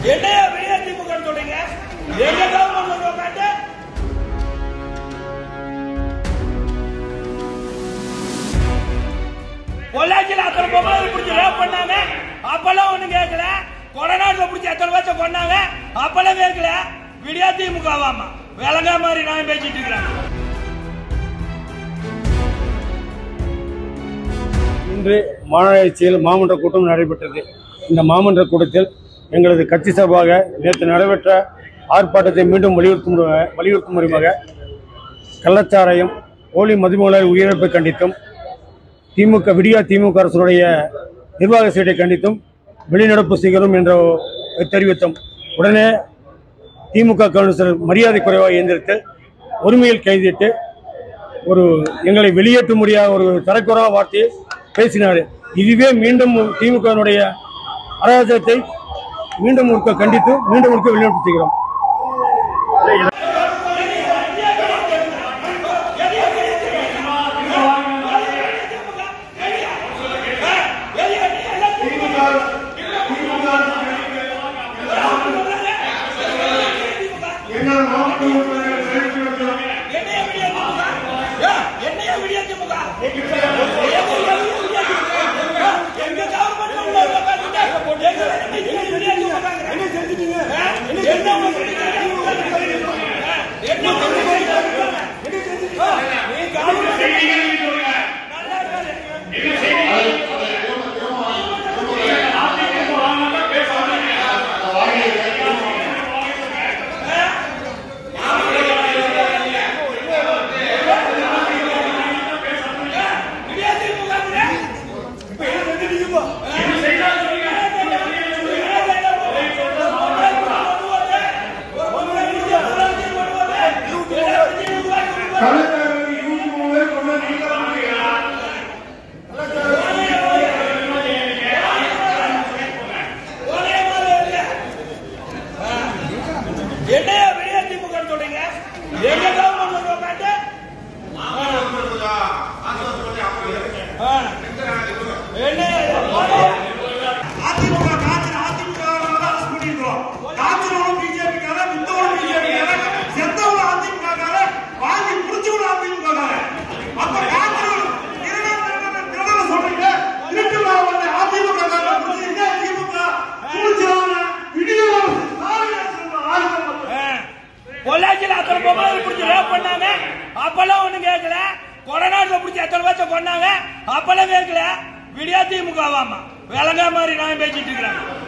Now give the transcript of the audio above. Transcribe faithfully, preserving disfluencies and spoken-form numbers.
என்னையா வெளியே திமுக சொல்றீங்க? எங்க கவர்மெண்ட் உட்காந்து பொள்ளாச்சியில் அத்தனை பொம்பளை பிடிச்சி ரேப் பண்ணாங்க, அப்பெல்லாம் ஒண்ணு கேட்கல. கொடநாட்டில் பிடிச்சி எத்தனை வருஷம் பண்ணாங்க, அப்பெல்லாம் கேட்கல. விடியா திமுக வாமா விலங்கா மாதிரி நான் பேசிட்டு இருக்கிறேன். இன்று மாநகராட்சியில் மாமன்ற கூட்டம் நடைபெற்றது. இந்த மாமன்ற கூட்டத்தில் எங்களது கட்சி சார்பாக நேற்று நடைபெற்ற ஆர்ப்பாட்டத்தை மீண்டும் வலியுறுத்தும் வலியுறுத்தும் முறையாக கள்ளச்சாராயம் போலி மதுமூலால் உயிரிழப்பை கண்டித்தும் திமுக விடியா திமுக அரசுடைய நிர்வாக சீட்டை கண்டித்தும் வெளிநடப்பு செய்கிறோம் என்ற தெரிவித்தோம். உடனே திமுக கவுன்சிலர் மரியாதை குறைவாக இயந்திரத்து உரிமையில் கைதிட்டு ஒரு எங்களை வெளியேற்ற முடியாத ஒரு தரக்குறைவான வார்த்தையை பேசினார். இதுவே மீண்டும் திமுகவினுடைய அராஜகத்தை மீண்டும் ஒருக்க கண்டித்து மீண்டும் ஒருக்க வெளிநடப்பு செய்கிறோம். என்னையா வெளியே திமுக சொல்றீங்க? எங்க கவர்மெண்ட் உட்காந்து பொள்ளாச்சியில் அத்தனை பொம்பளை பிடிச்சி ரேப் பண்ணாங்க, அப்பெல்லாம் ஒண்ணு கேட்கல. கொடநாட்டில் பிடிச்சி எத்தனை வருஷம் பண்ணாங்க, அப்பெல்லாம் கேட்கல. விடியா திமுக வாமா விலங்கா மாதிரி நான் பேசிட்டு இருக்கிறேன்.